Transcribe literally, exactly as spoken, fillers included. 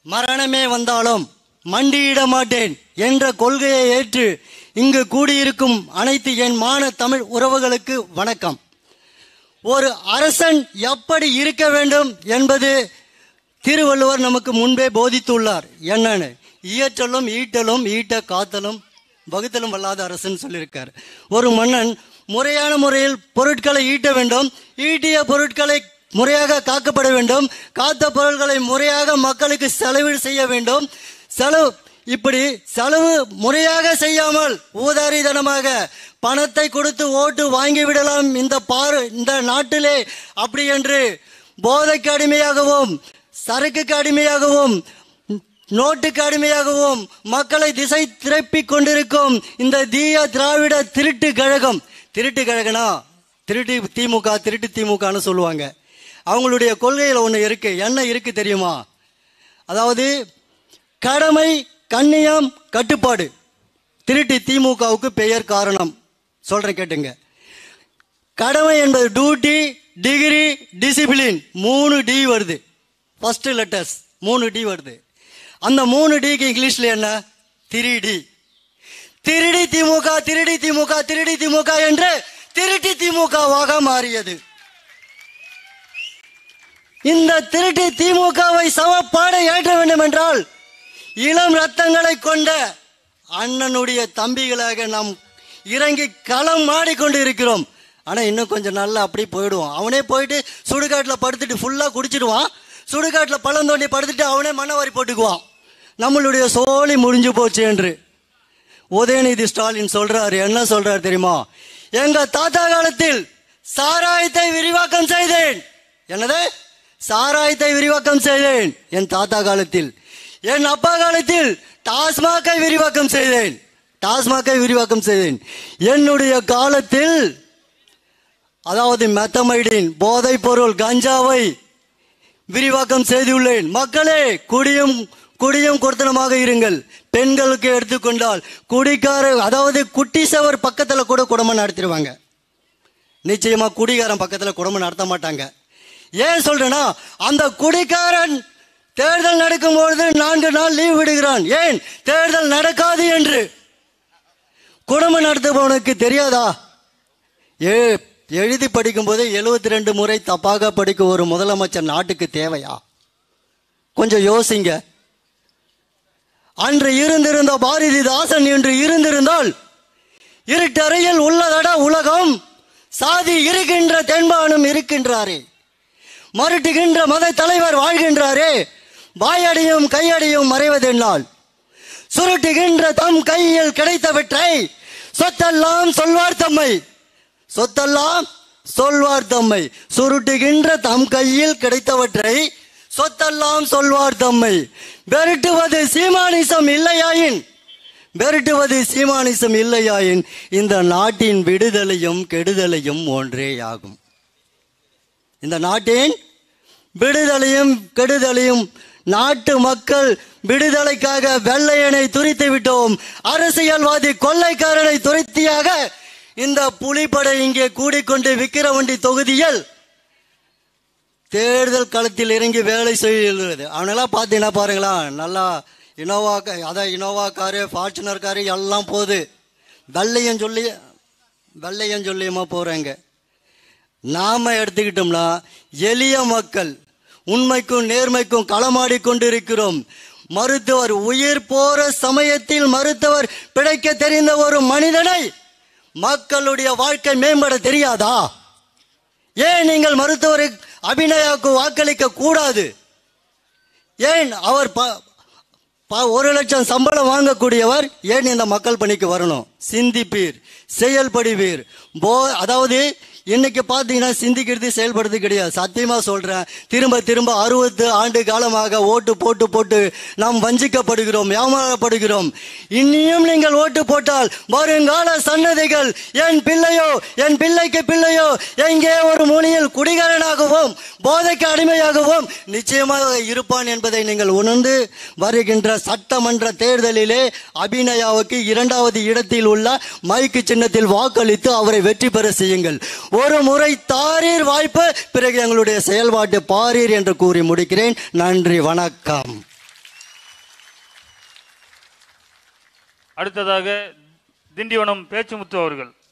மரணமே வந்தாலும் மண்டியிட மாட்டேன் என்ற கொள்கையை ஏற்று இங்கு கூடியிருக்கும் அனைத்து என் மான தமிழ் உறவுகளுக்கு வணக்கம். ஒரு அரசன் எப்படி இருக்க வேண்டும் என்பது திருவள்ளுவர் நமக்கு முன்பே போதித்துள்ளார். என்னன்னு இயற்றலும் ஈட்டலும் ஈட்ட காத்தலும் வகுத்தலும் வல்லாத அரசன் சொல்லியிருக்கார். ஒரு மன்னன் முறையான முறையில் பொருட்களை ஈட்ட வேண்டும், ஈட்டிய பொருட்களை முறையாக காக்கப்பட வேண்டும், காத்த பொருட்களை முறையாக மக்களுக்கு செலவு செய்ய வேண்டும். செலவு இப்படி செலவு முறையாக செய்யாமல் ஊதாரித்தனமாக பணத்தை கொடுத்து ஓட்டு வாங்கி விடலாம் இந்த பாரு இந்த நாட்டிலே அப்படி என்று போதைக்கு அடிமையாகவும் சரக்குக்கு அடிமையாகவும் நோட்டுக்கு அடிமையாகவும் மக்களை திசை திருப்பிக் கொண்டிருக்கும் இந்த தீய திராவிட திருட்டு கழகம். திருட்டு கழகனா திருட்டு திமுக திருட்டு திமுகன்னு சொல்லுவாங்க. அவங்களுடைய கொள்கையில் ஒன்று இருக்கு. என்ன இருக்கு தெரியுமா? அதாவது கடமை கண்ணியம் கட்டுப்பாடு. திருட்டு திமுகவுக்கு பெயர் காரணம் சொல்றேன் கேட்டுங்க. கடமை என்பது டியூட்டி, டிகிரி, டிசிப்ளின், மூணு டி வருது. ஃபர்ஸ்ட் லெட்டர்ஸ் மூணு டி வருது. அந்த மூணு டிக்கு இங்கிலீஷ்ல என்ன? திருடி. திருடி திமுக திருடி திமுக திருடி திமுக என்று திருட்டி திமுகவாக மாறியது. இந்த திருட்டி திமுகவை சவப்பாடை ஏற்ற வேண்டும் என்றால் இளம் ரத்தங்களை கொண்ட அண்ணனுடைய தம்பிகளாக நாம் இறங்கி களம் மாடிக்கொண்டு இருக்கிறோம். ஆனா இன்னும் கொஞ்சம் நல்லா அப்படி போயிடுவோம். அவனே போயிட்டு சுடுகாட்டில் படுத்துட்டு ஃபுல்லா குடிச்சிடுவான். சுடுகாட்டில் பள்ளம் தோண்டி படுத்துட்டு அவனே மண்ணவாரி போட்டுக்குவான். நம்மளுடைய சோழி முடிஞ்சு போச்சு என்று உதயநிதி ஸ்டாலின் சொல்றாரு. என்ன சொல்றாரு தெரியுமா? எங்க தாத்தா காலத்தில் சாராயத்தை விரிவாக்கம் செய்தேன். என்னது? சாராயத்தை விரிவாக்கம் செய்தேன் என் தாத்தா காலத்தில். என் அப்பா காலத்தில் டாஸ்மாகை விரிவாக்கம் செய்தேன். டாஸ்மாகை விரிவாக்கம் செய்தேன். என்னுடைய காலத்தில் அதாவது மெத்தமைடின் போதை பொருள் கஞ்சாவை விரிவாக்கம் செய்துள்ளேன். மக்களே, குடியும் குடியும் கொடுத்தனமாக இருங்கள். பெண்களுக்கு எடுத்துக்கொண்டால் குடிக்கார அதாவது குட்டி சவர் பக்கத்துல கூட குடும்பம் நடத்திடுவாங்க. நிச்சயமா குடிகாரன் பக்கத்துல குடும்பம் நடத்த மாட்டாங்க. ஏன் சொல்றேன்னா, அந்த குடிக்காரன் தேர்தல் நடக்கும் பொழுது நான்கு நாள் லீவ் விடுகிறான். ஏன்? தேர்தல் நடக்காது என்று. குடும்பம் நடத்துபவனுக்கு தெரியாதா? ஏ எழுதி படிக்கும் போதே எழுபத்தி ரெண்டு முறை தப்பாக படிக்கும் ஒரு முதலமைச்சர் நாட்டுக்கு தேவையா? கொஞ்சம் யோசிங்க. அன்று இருந்திருந்த பாரதிதாசன் என்று இருந்திருந்தால் இருட்டறையில் உள்ளதட உலகம், சாதி இருக்கின்ற தென்பானும் இருக்கின்றாரே, மறுட்டுகின்ற மத தலைவர் வாழ்கின்றாரே, வாயடியும் கையடியும் மறைவதென்னால், சுருட்டுகின்ற தம் கையில் கிடைத்தவற்றை சொத்தெல்லாம் சொல்வார் தம்மை, சொத்தெல்லாம் சொல்வார் தம்மை, சுருட்டுகின்ற தம் கையில் கிடைத்தவற்றை சொத்தெல்லாம் சொல்வார் தம்மை, பெருட்டுவது சீமானிசம் இல்லையாயின் பெருட்டுவது சீமானிசம் இல்லையாயின் இந்த நாட்டின் விடுதலையும் கெடுதலையும் ஒன்றேயாகும். இந்த நாட்டின் விடுதலையும் கெடுதலையும் நாட்டு மக்கள் விடுதலைக்காக வெள்ளையனை துரித்து விட்டோம். அரசியல்வாதி கொள்ளைக்காரனை துரத்தியாக இந்த புலிப்படை இங்கே கூடிக்கொண்டு விக்கிரவண்டி தொகுதியில் தேர்தல் களத்தில் இறங்கி வேலை செய்கிறது. அவனெல்லாம் பார்த்தீங்கன்னா பாருங்களா, நல்லா இனோவா அதான் இனோவா காரு ஃபார்ச்சுனர் காரு எல்லாம் போகுது. வெள்ளையன் சொல்லி வெள்ளையன் சொல்லியமா போறாங்க. நாம எடுத்துக்கிட்டோம்னா எளிய மக்கள் உண்மைக்கும் நேர்மைக்கும் களமாடி கொண்டிருக்கிறோம். மருத்துவர் உயிர் போற சமயத்தில் மருத்துவர் பிழைக்க தெரிந்த ஒரு மனிதனை மக்களுடைய வாழ்க்கை மேம்பட தெரியாதா? ஏன் நீங்கள் மருத்துவரை அபிநயாவுக்கு வாக்களிக்க கூடாது? ஏன் அவர் ஒரு லட்சம் சம்பளம் வாங்கக்கூடியவர் ஏன் இந்த மக்கள் பணிக்கு வரணும்? சிந்திப்பீர், செயல்படுவீர். போ அதாவது இன்னைக்கு பார்த்தீங்கன்னா சிந்திக்கிறது செயல்படுறது கிடையாது. சத்தியமா சொல்றேன், திரும்ப திரும்ப அறுபது ஆண்டு காலமாக ஓட்டு போட்டு போட்டு நாம் வஞ்சிக்கப்படுகிறோம், ஏமாறப்படுகிறோம். இன்னியும் நீங்கள் ஓட்டு போட்டால் வருங்கால சன்னதிகள் என் பிள்ளையோ என் பிள்ளைக்கு பிள்ளையோ எங்கே ஒரு மூலையில் குடிகாரனாகவும் போதைக்கு அடிமையாகவும் நிச்சயமாக இருப்பான் என்பதை நீங்கள் உணர்ந்து வருகின்ற சட்டமன்ற தேர்தலிலே அபிநயாவுக்கு இரண்டாவது இடத்தில் உள்ள மைக்கு சின்னத்தில் வாக்களித்து அவரை வெற்றி பெற செய்யுங்கள். ஒரு முறை தாரீர் வாய்ப்பு, பிறகு எங்களுடைய செயல்பாட்டு பாரீர் என்று கூறி முடிக்கிறேன். நன்றி, வணக்கம். அடுத்ததாக திண்டிவனம் பேச்சுமுத்து அவர்கள்.